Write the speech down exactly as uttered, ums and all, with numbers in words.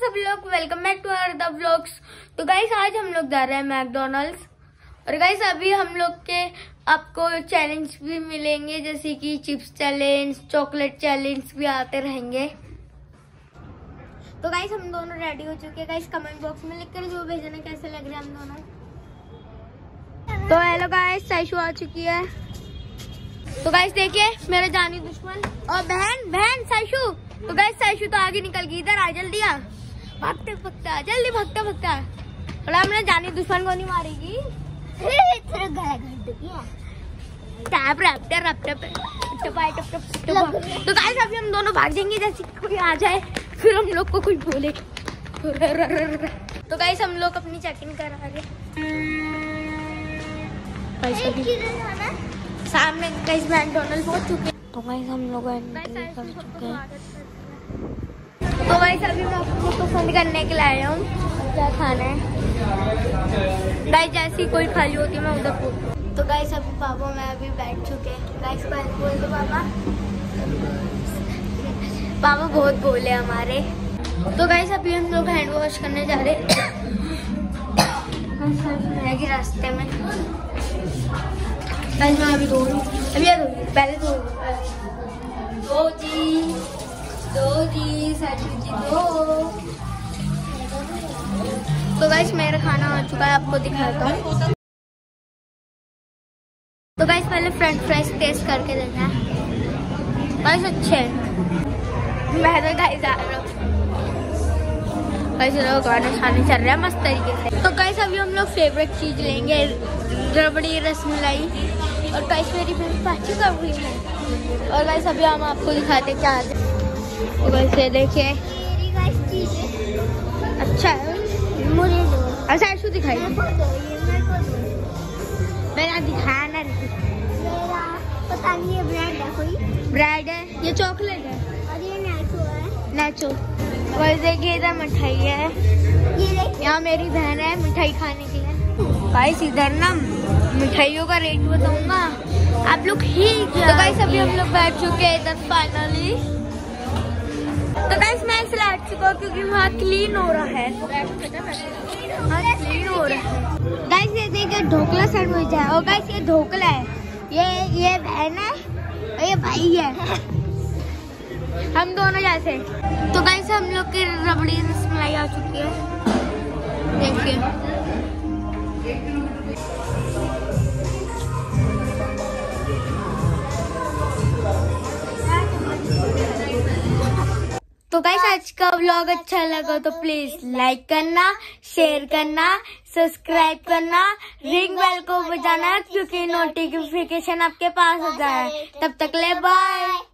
सभी लोग, welcome back to our the vlogs. तो गाइस आज हम लोग जा रहे हैं मैकडोनल्ड्स और गाइस अभी हम लोग के आपको चैलेंज भी मिलेंगे, जैसे कि चिप्स चैलेंज, चॉकलेट चैलेंज भी आते रहेंगे। तो गाइस हम दोनों रेडी हो चुके हैं। गाइस कमेंट बॉक्स में लिख कर जो भेजना कैसे लग रहे हैं हम दोनों। तो हेलो गाइस, साइशु आ चुकी है। तो गाइस देखिए मेरा जानी दुश्मन और बहन बहन साइशु। तो गाइस साइशु तो आगे निकल गई, इधर आ जल्दी आ, भागते भागते आ, जल्दी भागते भागते आ। थोड़ा हमने जानी दुश्मन को नहीं मारेगी। तो गाइस अभी हम दोनों भाग जाएंगे, जैसे कोई आ जाए फिर हम लोग को कोई बोले। तो गाइस हम लोग अपनी चेकिंग करा रहे सामने। गाइस मैकडोनल्ड पहुंच चुके। तो गाइस हम लोग एंट्री कर चुके हैं। तो गाइस अभी मैं आपको पसंद करने के लिए आया हूँ क्या खाना है। गाइस जैसी कोई खाली होती है मैं उधर पूछूं। तो गाइस अभी पापा मैं अभी बैठ चुके हैं। गाइस बोल दो पापा। पापा बहुत बोले हमारे। तो गाइस अभी हम लोग हैंड वॉश करने जा रहे हैं के रास्ते में। गाइस मैं अभी धो रही हूँ, अभी पहले धो दो जी दो जी साइशु जी दो। तो गाइस मेरा खाना आ चुका है, आपको दिखाता हूँ। तो गाइस पहले फ्रेंच फ्राइज टेस्ट करके देखना है। गाइस अच्छे हैं। मैं तो गाइस आ रहा हूँ, गाइस लोग गाना खाने चल रहा है मस्त तरीके से। तो गाइस अभी हम लोग फेवरेट चीज लेंगे, रबड़ी रसमलाई। और गाइस मेरी बहन पार्टी कर रही है। और गाइस अभी हम आपको दिखाते क्या है। तो गाइस ये देखिए अच्छा है, मुझे दो। अच्छा ऐशु दिखाई मैंने दिखाया ना, पता नहीं ये ब्रेड है, कोई ब्रेड है, ये चॉकलेट है और ये नाचो है नाचो। गाइस देखिए इधर मिठाई है, ये यहाँ मेरी बहन है मिठाई खाने के लिए। गाइस इधर ना मिठाइयों का रेट बताऊंगा आप लोग ही। तो गाइस अभी हम लोग बैठ चुके हैं इधर फाइनली। तो गाइस मैं इसलिए हट चुका हूँ क्योंकि वहाँ क्लीन हो रहा है, वहाँ क्लीन हो रहा है। गाइस ये देखिए ढोकला सैंडविच है। और गाइस ये ढोकला है, ये ये बहन है और ये भाई है, हम दोनों जैसे। तो गाइस हम लोग की रबड़ी रसमलाई आ चुकी है, देखिए। तो गाइस आज का व्लॉग अच्छा लगा तो प्लीज लाइक करना, शेयर करना, सब्सक्राइब करना, रिंग बेल को बजाना क्योंकि नोटिफिकेशन आपके पास हो जाए। तब तक ले बाय।